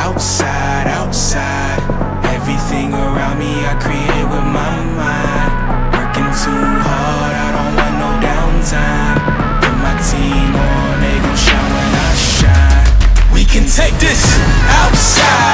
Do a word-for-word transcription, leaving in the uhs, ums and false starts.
outside, outside. Everything around me I create with my mind. Working too hard, I don't want no downtime. Put my team on, they gon' shine when I shine. We can take this outside.